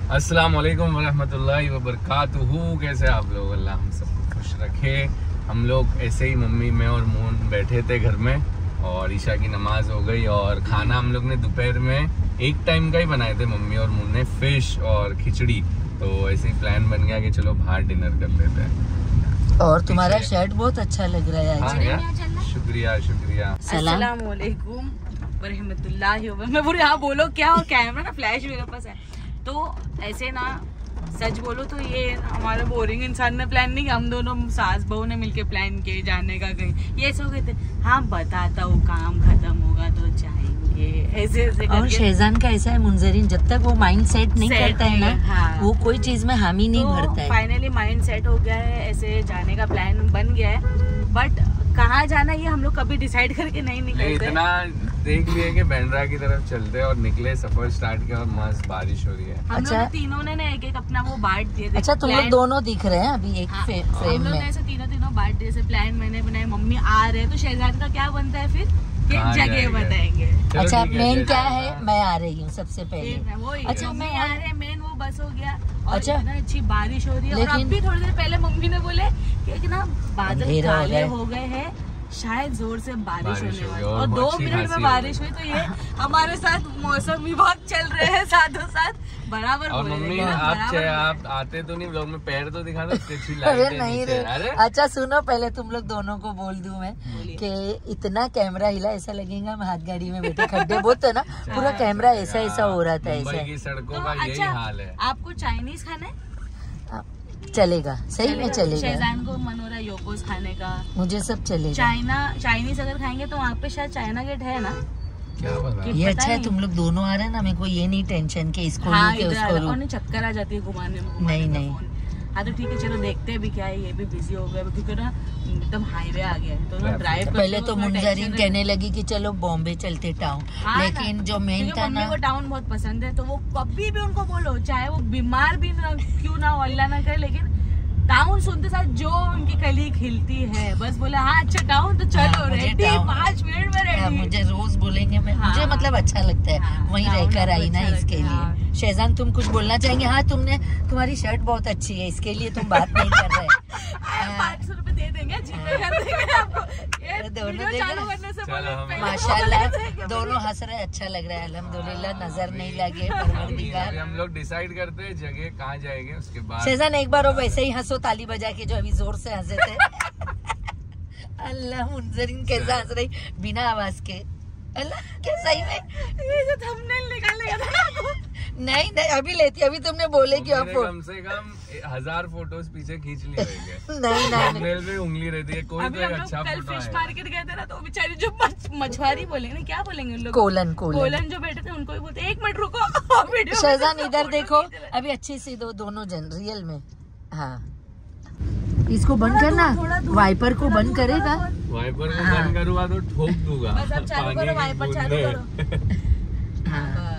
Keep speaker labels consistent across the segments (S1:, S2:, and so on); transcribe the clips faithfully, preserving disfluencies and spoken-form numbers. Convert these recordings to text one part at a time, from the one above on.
S1: अस्सलाम वालेकुम वरहमतुल्लाहि वबरकातुहू। कैसे आप लोग? अल्लाह हम सबको खुश रखे। हम लोग ऐसे ही मम्मी मैं और मून बैठे थे घर में और ईशा की नमाज हो गई और खाना हम लोग ने दोपहर में एक टाइम का ही बनाए थे मम्मी और मून ने, फिश और खिचड़ी। तो ऐसे ही प्लान बन गया कि चलो बाहर डिनर कर लेते हैं।
S2: और तुम्हारा शर्ट बहुत अच्छा लग रहा है।
S1: हाँ, शुक्रिया शुक्रिया।
S3: अस्सलाम वालेकुम वरहमतुल्लाहि व मैं बोल यहाँ बोलो क्या हो, कैमरा ना फ्लैश मेरे पास है। तो ऐसे ना सच बोलो तो ये हमारे बोरिंग इंसान ने प्लान नहीं किया, हम दोनों सास बहू ने मिलके प्लान किए जाने का कहीं। ये ऐसे हो गए थे, हाँ बताता हूँ काम खत्म होगा तो जाएंगे, ऐसे ऐसे।
S2: और शहजान का ऐसा है मुंजरीन, जब तक वो माइंड सेट नहीं करता है ना, हाँ। वो कोई चीज में हामी नहीं
S3: तो
S2: भरता है।
S3: फाइनली माइंड सेट हो गया है, ऐसे जाने का प्लान बन गया है। बट कहाँ जाना ये हम लोग कभी डिसाइड करके नहीं निकलते।
S1: इतना देख लिए कि बैंड्रा की तरफ चलते और निकले, सफर स्टार्ट किया और मस्त बारिश हो रही है।
S3: हम
S2: अच्छा,
S3: लोग तीनों ने एक एक अपना वो बांट दिए।
S2: अच्छा तुम लोग दोनों दिख रहे हैं अभी एक
S3: हाँ,
S2: फ्रेम
S3: हम लोग
S2: में।
S3: ने ऐसे तीनों तीनों बांट दिए। जैसे प्लान मैंने बनाया, मम्मी आ रहे हैं तो शहजाद का क्या बनता है फिर जगह बताएंगे।
S2: अच्छा मेन क्या है, मैं आ रही हूँ सबसे पहले।
S3: अच्छा मैं आ रहे मेन वो बस हो गया। और
S2: अच्छा
S3: इतना अच्छी बारिश हो रही है। और अब भी थोड़ी देर पहले मम्मी ने बोले कि ना बादल काले हो गए हैं, शायद जोर से बारिश, बारिश होने वाली। और, और दो मिनट में बारिश हुई। तो ये हमारे साथ मौसम विभाग चल रहे हैं साथों साथ बराबर।
S1: और मम्मी आप आप आते तो नहीं व्लॉग में, पैर तो दिखा दो।
S2: अरे नहीं रे। अच्छा सुनो, पहले तुम लोग दोनों को बोल दूं मैं कि इतना कैमरा हिला ऐसा लगेगा हम हाथ गाड़ी में बैठे। खड्डे बहुत है ना, पूरा कैमरा ऐसा ऐसा हो रहा था। ऐसा
S1: की सड़कों का यही हाल है।
S3: आपको चाइनीज खाना है?
S2: चलेगा, सही में चलेगा।
S3: शहजान को मन हो रहा है योकोस खाने का।
S2: मुझे सब चलेगा।
S3: चाइना चाइनीज अगर खाएंगे तो वहाँ पे शायद चाइना गेट है ना।
S1: क्या पता?
S2: ये अच्छा है तुम लोग दोनों आ रहे हैं ना, मेरे को ये नहीं टेंशन के इसको
S3: हाँ,
S2: के उसको
S3: और चक्कर आ जाती है घुमाने में।
S2: नहीं नहीं
S3: हाँ तो ठीक है, चलो देखते हैं भी क्या है। ये भी बिजी हो गया क्योंकि ना एकदम हाईवे आ गया है तो ना ड्राइव।
S2: पहले तो मुंजरीन कहने लगी कि चलो बॉम्बे चलते टाउन, लेकिन जो मेन था ना,
S3: वो टाउन बहुत पसंद है तो वो कभी भी उनको बोलो, चाहे वो बीमार भी ना क्यों ना हो, अल्लाह ना करे, लेकिन टाउन सुनते साथ जो उनकी कली खिलती है, बस बोले हाँ अच्छा टाउन तो चलो। रेडी पाँच मिनट में रेडी।
S2: मुझे रोज बोलेंगे मैं, हाँ, मुझे मतलब अच्छा लगता है। हाँ, वहीं रहकर आई ना इसके लिए। हाँ। शहजान तुम कुछ बोलना चाहेंगे? हाँ तुमने, तुम्हारी शर्ट बहुत अच्छी है, इसके लिए तुम बात नहीं कर रहे।
S3: पाँच सौ रुपए दे देंगे,
S2: माशाल्लाह दोनों हंस रहे, अच्छा लग रहा है अल्हम्दुलिल्लाह, नजर नहीं लगे। परवरदिगार
S1: हम लोग डिसाइड करते हैं जगह कहाँ जाएंगे, उसके बाद
S2: शहजान एक बार वो वैसे ही हंसो, ताली बजा के जो अभी जोर से हंसे थे। अल्लाह मुंजरीन कैसा हंस रही बिना आवाज के। अल्लाह क्या सही में
S3: ये जो थंबनेल निकालेगा था।
S2: नहीं नहीं अभी लेती, अभी तुमने बोले कि आप
S1: कम से कम हजार फोटोज पीछे खींच लिए रहेंगे।
S2: नहीं नहीं
S1: थंबनेल पे उंगली रहती है, कोई तो एक अच्छा
S3: कल
S1: फोटो
S3: फिश
S1: है।
S3: मार्केट गए थे ना तो बेचारे जो मछुआरी बोलेंगे, क्या बोलेंगे उन लोग,
S2: कोलन कोलन
S3: कोलन जो बैठे थे उनको ही बोलते एक मिनट रुको।
S2: शहजान इधर देखो, अभी अच्छी सी दो दोनों जन रियल में। हाँ इसको बंद करना, वाइपर को बंद करेगा।
S1: वाइपर को बंद करूँगा तो ठोक दूंगा।
S3: बस अब चालू करो, वाइपर चालू करो।
S2: हाँ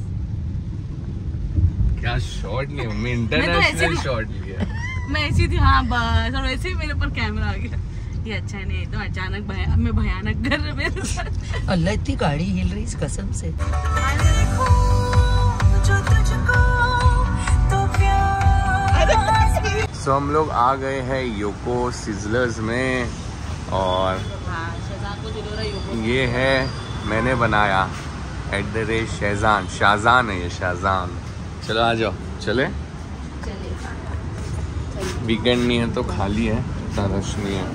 S1: क्या शॉट लिया मम्मी, इंटरनेशनल शॉट लिया।
S3: मैं ऐसी थी, हाँ बस, और वैसे ही मेरे पर कैमरा आ गया। ये अच्छा नहीं तो अचानक भया, मैं भयानक कर रहे मेरे साथ।
S2: अल्लाह इतनी गाड़ी हिल रही इस कसम से।
S1: तो हम लोग आ गए हैं योको सिजलर्स में और ये है मैंने बनाया at the rate Shahjan. Shahjan है ये, शाहजान। चलो आ जाओ, चले। वीकेंड नहीं है तो खाली है, इतना रश नहीं है।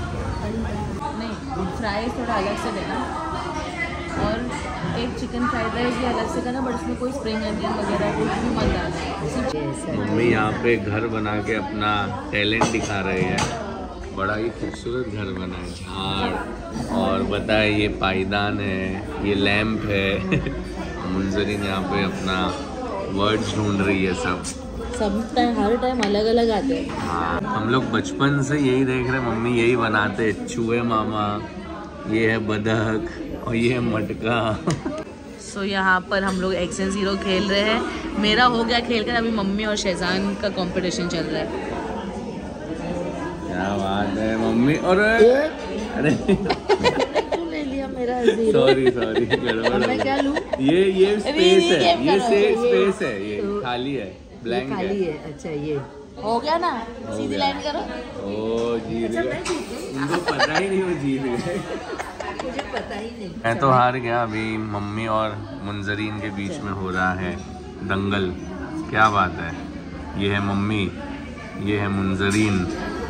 S3: नहीं फ्राई थोड़ा अलग से देना और एक चिकन फ्राइड राइस भी अलग से करना, बट उसमें कोई स्प्रिंग अनियन वगैरह कुछ भी मत डालना।
S1: मम्मी यहाँ पे घर बना के अपना टैलेंट दिखा रहे हैं। बड़ा ही खूबसूरत घर बना है, झाड़ और बताए ये पायदान है, ये लैंप है। मुंजरीन यहाँ पे अपना वर्ड्स ढूंढ रही है। सब
S3: सब टाइम हर टाइम अलग अलग आते हैं।
S1: हाँ हम लोग बचपन से यही देख रहे, मम्मी यही बनाते। चूहे मामा, ये है बदक और ये है मटका।
S3: सो so, यहाँ पर हम लोग एक्शन जीरो खेल रहे हैं। मेरा हो गया खेल कर, अभी मम्मी और शहजान का कंपटीशन चल रहा है।
S1: क्या बात है मम्मी। और अरे
S2: ले लिया मेरा
S1: सॉरी सॉरी,
S2: मैं क्या लूं?
S1: ये ये स्पेस है, ये स्पेस है, ये खाली है, ब्लैंक है।
S2: खाली है। अच्छा ये
S3: हो गया ना, सीधी लाइन करो।
S1: ओ जीत गए, उनको पता ही नहीं वो जीत गए।
S2: मुझे पता ही नहीं।
S1: मैं तो हार गया। अभी मम्मी और मुंजरीन के बीच में हो रहा है दंगल। क्या बात है, ये है मम्मी, ये है मुंजरीन,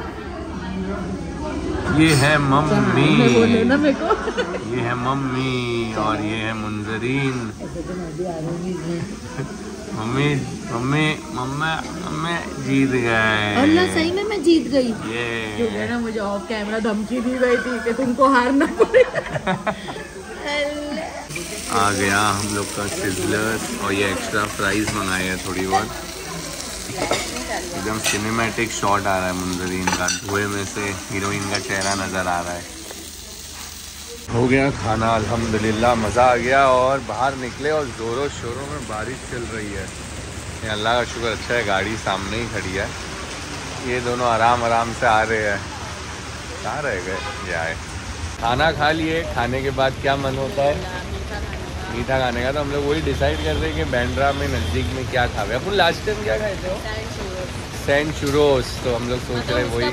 S1: ये है मम्मी, ये है मम्मी और ये है Munjreen. Mummy mummy mummy mummy जीत गए।
S3: अल्लाह सही में मैं जीत गई।
S1: ये
S3: ना मुझे ऑफ कैमरा धमकी दी गई थी कि तुमको हारना पड़ेगा।
S1: आ गया हम लोग का सिजलर्स और ये एक्स्ट्रा फ्राइज मंगाए हैं थोड़ी बहुत। एकदम सिनेमैटिक शॉट आ रहा है मुंजरीन का, धुएं में से हीरोइन का चेहरा नज़र आ रहा है। हो गया खाना अल्हम्दुलिल्लाह, मज़ा आ गया। और बाहर निकले और ज़ोरों शोरों में बारिश चल रही है। ये अल्लाह का शुक्र अच्छा है गाड़ी सामने ही खड़ी है। ये दोनों आराम आराम से आ रहे हैं। कहाँ रह गए ये आए। खाना खा लिए, खाने के बाद क्या मन होता है मीठा खाने का। तो हम लोग वही डिसाइड कर रहे हैं कि बैंड्रा में नज़दीक में क्या खावे। अपन लास्ट टाइम क्या खाए थे? सैंड चुरोस। तो हम लोग सोच रहे हैं वही।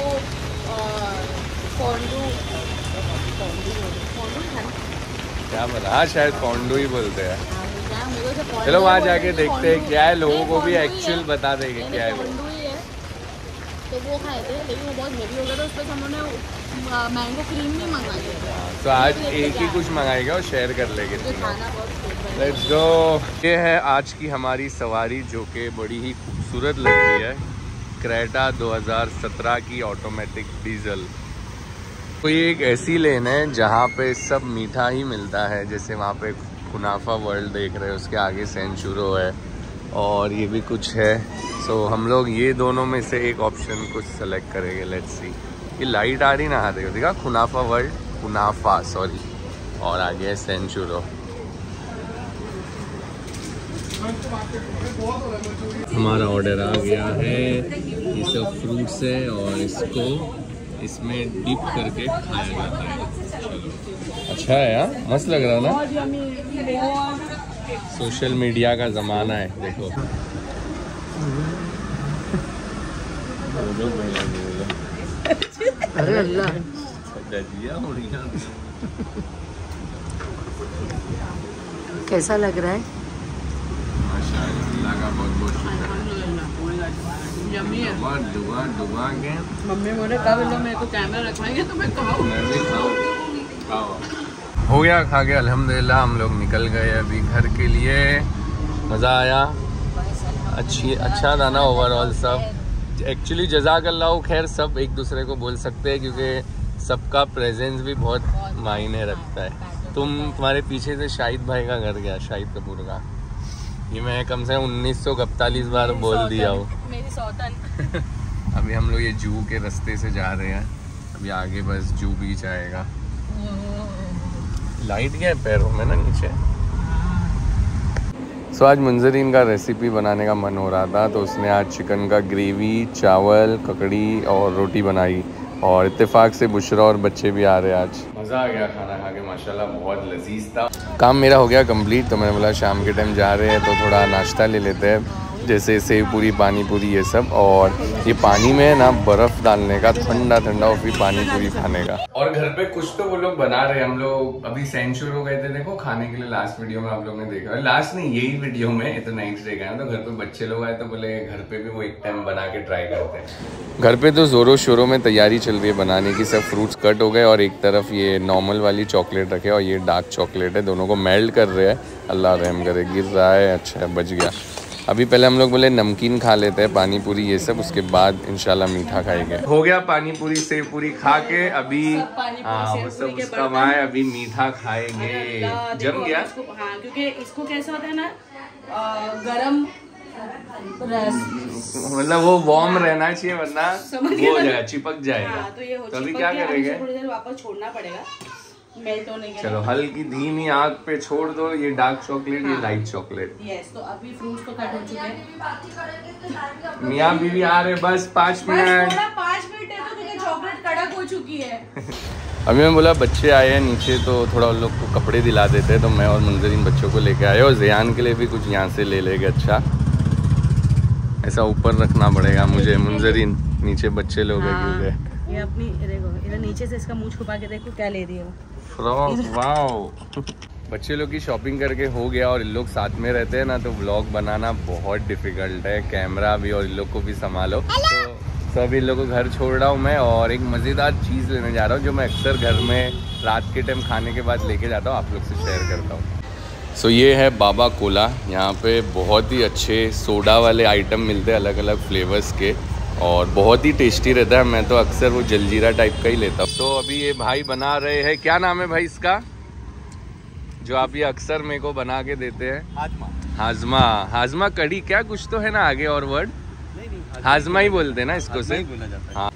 S1: क्या बोला? हाँ शायद पोंडू ही बोलते हैं। चलो वहाँ जाके देखते हैं क्या है, लोगों को भी एक्चुअल बता देंगे क्या है वो।
S3: तो वो खाए थे लेकिन वो बहुत हेवी हो गया था, उस पर हम लोगों मैंगो क्रीम नहीं मंगाई।
S1: तो आज एक ही कुछ मंगाएगा और शेयर कर लेंगे। Let's go. ये है आज की हमारी सवारी जो कि बड़ी ही खूबसूरत लग रही है। क्रेटा दो हज़ार सत्रह की ऑटोमेटिक डीजल। तो ये एक ऐसी लेन है जहाँ पे सब मीठा ही मिलता है। जैसे वहाँ पे कुनाफा वर्ल्ड देख रहे हैं, उसके आगे सेंचुरो है और ये भी कुछ है। सो so, हम लोग ये दोनों में से एक ऑप्शन कुछ सेलेक्ट करेंगे। Let's see. ये लाइट आ रही ना, हाँ देखो देखा, कुनाफा वर्ल्ड, कुनाफा सॉरी, और आगे है सेंचुरो। हमारा ऑर्डर आ गया है। ये सब फ्रूट्स है और इसको इसमें डिप करके खाया जाता है। अच्छा है यार, मस्त लग रहा ना। सोशल मीडिया का ज़माना है देखो।
S2: अरे अल्लाह, कैसा लग रहा है?
S1: माशाअल्लाह का बहुत बहुत शुक्र। दुआ दुआ के
S3: मम्मी बोले कब लोग मेरे को कैमरा रखवाएंगे तो मैं खाऊं।
S1: मैं भी खाऊं। खाओ। हो गया खा के अल्हम्दुलिल्लाह। हम लोग निकल गए अभी घर के लिए। मज़ा आया, अच्छी अच्छा था ना ओवरऑल सब। एक्चुअली जज़ाकल्लाह खैर सब एक दूसरे को बोल सकते हैं क्योंकि सबका प्रेजेंस भी बहुत मायने रखता है। तुम तुम्हारे पीछे से शाहिद भाई का घर गया, शाहिद कपूर का। ये मैं कम से कम उन्नीस सौ इकतालीस बार बोल दिया हूँ।
S3: मेरी सौतन।
S1: अभी हम लोग ये जू के रास्ते से जा रहे हैं। अभी आगे बस जू बीच आएगा। लाइट क्या है पैरों में ना नीचे। सो आज मुंजरीन का रेसिपी बनाने का मन हो रहा था तो उसने आज चिकन का ग्रेवी, चावल, ककड़ी और रोटी बनाई। और इत्तेफाक से बुशरा और बच्चे भी आ रहे हैं आज। मज़ा आ गया खाना खा के माशाल्लाह, बहुत लजीज था। काम मेरा हो गया कंप्लीट तो मैंने बोला शाम के टाइम जा रहे हैं तो थोड़ा नाश्ता ले लेते हैं, जैसे सेव पूरी, पानी पूरी ये सब। और ये पानी में ना बर्फ़ डालने का, ठंडा ठंडा और फिर पानी पूरी खाने का। और घर पे कुछ तो वो लोग बना रहे हैं। हम लोग अभी सेंचुर हो गए थे देखो खाने के लिए। लास्ट वीडियो में आप लोग ने देखा, लास्ट नहीं यही वीडियो में, तो नेक्स्ट डे गए तो घर पे बच्चे लोग आए तो बोले घर पे भी वो एक टाइम बना के ट्राई करते हैं। घर पे तो जोरों शोरों में तैयारी चल रही है बनाने की। सब फ्रूट्स कट हो गए और एक तरफ ये नॉर्मल वाली चॉकलेट रखे और ये डार्क चॉकलेट है, दोनों को मेल्ट कर रहे हैं। अल्लाह रहम करे, गिर रहा है। अच्छा है, बच गया। अभी पहले हम लोग बोले नमकीन खा लेते हैं, पानी पूरी ये सब, उसके बाद इंशाल्लाह मीठा खाएंगे। हो गया पानी पूरी सेव पूरी खा के अभी हाँ वो सब उसका वहाँ है। अभी मीठा खाएंगे। जम गया
S3: हाँ, क्योंकि इसको कैसा होता है ना गरम,
S1: मतलब वो वार्म रहना चाहिए वरना वो हो जाएगा, चिपक जाएगा।
S3: हाँ, तो, ये हो
S1: तो अभी क्या करेंगे?
S3: थोड़ी देर वापस छोड़ना पड़ेगा मेल्ट होने के।
S1: चलो हल्की धीमी आग पे छोड़ दो ये डार्क चॉकलेट, ये लाइट चॉकलेट।
S3: यस, तो अभी फ्रूट्स तो कट हो चुके हैं।
S1: मियाँ बीवी आ रहे, बस पाँच मिनट
S3: पाँच मिनट है तो क्योंकि चॉकलेट कड़क हो चुकी है।
S1: अभी मैं बोला बच्चे आए हैं नीचे तो थोड़ा उन लोग को कपड़े दिला देते हैं, तो मैं और मुंजरीन बच्चों को लेके आए और ज़ियान के लिए भी कुछ यहाँ से ले लेंगे। अच्छा ऐसा ऊपर रखना पड़ेगा मुझे मुंजरीन, नीचे बच्चे लोग हैं
S3: हाँ,
S1: क्योंकि
S3: ये अपनी देखो इधर नीचे से इसका मुंह छुपा के देखो क्या ले रही है वो।
S1: फ्रॉक। वाओ बच्चे लोग की शॉपिंग करके हो गया और इन लोग साथ में रहते हैं ना तो व्लॉग बनाना बहुत डिफिकल्ट है, कैमरा भी और इन लोग को भी संभालो। तो सब इन लोग को घर छोड़ रहा हूँ मैं और एक मज़ेदार चीज़ लेने जा रहा हूँ जो मैं अक्सर घर में रात के टाइम खाने के बाद लेके जाता हूँ, आप लोग से शेयर करता हूँ। सो so, ये है बाबा कोला। यहाँ पे बहुत ही अच्छे सोडा वाले आइटम मिलते हैं अलग अलग फ्लेवर्स के और बहुत ही टेस्टी रहता है। मैं तो अक्सर वो जलजीरा टाइप का ही लेता हूँ। तो अभी ये भाई बना रहे हैं, क्या नाम है भाई इसका जो आप ये अक्सर मेरे को बना के देते हैं? हाजमा। हाजमा हाजमा कढ़ी क्या कुछ तो है ना आगे और वर्ड? नहीं नहीं हाजमा ही बोलते हैं ना इसको से। हाँ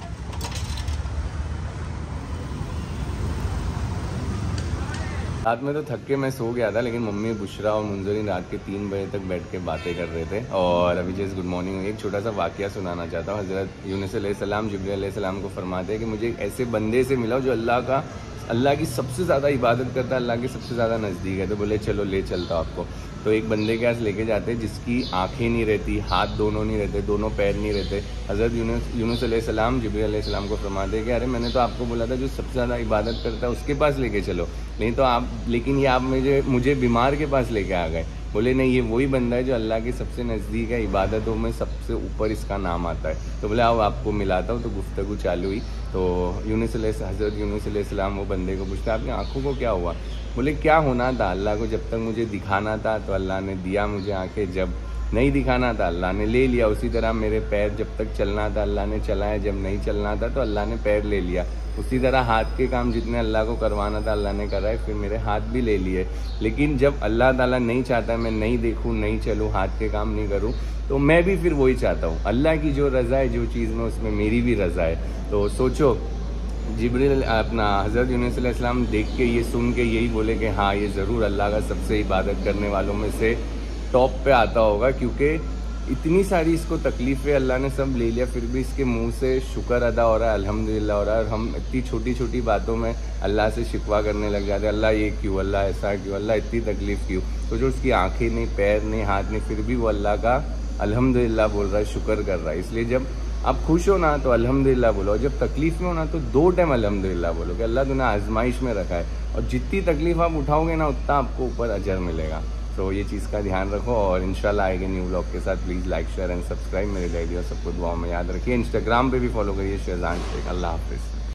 S1: रात में तो थक के मैं सो गया था लेकिन मम्मी बुशरा और मुंजरी रात के तीन बजे तक बैठ के बातें कर रहे थे और अभी जैसे गुड मॉर्निंग हुई। एक छोटा सा वाकया सुनाना चाहता हूँ। हज़रत यूनुस अलैहिस्सलाम जिब्रील अलैहिस्सलाम को फरमाते हैं कि मुझे ऐसे बंदे से मिला जो अल्लाह का अल्लाह की सबसे ज़्यादा इबादत करता है, अल्लाह के सबसे ज़्यादा नज़दीक है। तो बोले चलो ले चलता हूँ आपको। तो एक बंदे के पास लेके जाते हैं जिसकी आंखें नहीं रहती, हाथ दोनों नहीं रहते, दोनों पैर नहीं रहते। हज़रत यूनुस यूनुस अलैहिस्सलाम जिब्रील अलैहिस्सलाम को फरमाते हैं कि अरे मैंने तो आपको बोला था जो सबसे ज़्यादा इबादत करता है उसके पास लेके चलो, नहीं तो आप लेकिन ये आप मुझे मुझे बीमार के पास लेके आ गए। बोले नहीं ये वही बंदा है जो अल्लाह के सबसे नज़दीक है, इबादतों में सबसे ऊपर इसका नाम आता है। तो बोले आओ आपको मिलाता हूँ। तो गुफ्तगू चालू हुई तो यूनुस हज़रत यूनुस अलैहिस्सलाम वो बंदे को पूछता आपकी आँखों को क्या हुआ? बोले क्या होना था, अल्लाह को जब तक मुझे दिखाना था तो अल्लाह ने दिया मुझे आँखें, जब नहीं दिखाना था अल्लाह ने ले लिया। उसी तरह मेरे पैर जब तक चलना था अल्लाह ने चलाया, जब नहीं चलना था तो अल्लाह ने पैर ले लिया। उसी तरह हाथ के काम जितने अल्लाह को करवाना था अल्लाह ने कराए, फिर मेरे हाथ भी ले लिए। लेकिन जब अल्लाह ताला नहीं चाहता मैं नहीं देखूं, नहीं चलूं, हाथ के काम नहीं करूं, तो मैं भी फिर वही चाहता हूं। अल्लाह की जो रज़ा है जो चीज़ में उसमें मेरी भी रज़ा है। तो सोचो जिब्रील अपना हज़रत यूनुस अलैहिस्सलाम देख के ये सुन के यही बोले कि हाँ ये ज़रूर अल्लाह का सबसे इबादत करने वालों में से टॉप पे आता होगा, क्योंकि इतनी सारी इसको तकलीफ़ें अल्लाह ने सब ले लिया फिर भी इसके मुंह से शुक्र अदा हो रहा है, अल्हम्दुलिल्लाह हो रहा है। और हम इतनी छोटी छोटी बातों में अल्लाह से शिकवा करने लग जाते हैं, अल्लाह ये क्यों, अल्लाह ऐसा क्यों, अल्लाह इतनी तकलीफ़ क्यों। तो जो उसकी आंखें नहीं, पैर नहीं, हाथ नहीं, फिर भी वो अल्लाह का अल्हम्दुलिल्लाह बोल रहा है, शुक्र कर रहा है। इसलिए जब आप खुश हो ना तो अल्हम्दुलिल्लाह बोलो, और जब तकलीफ़ में हो ना तो दो टाइम अल्हम्दुलिल्लाह बोलो कि अल्लाह तूने आजमाइश में रखा है, और जितनी तकलीफ़ आप उठाओगे ना उतना आपको ऊपर अजर मिलेगा। तो ये चीज़ का ध्यान रखो और इंशाल्लाह आएंगे न्यू ब्लॉग के साथ। Please like share and subscribe मेरे डायरी और सबको दुआओं में याद रखिए। इंस्टाग्राम पे भी फॉलो करिए शेहजान शेख। अल्लाह हाफिज़।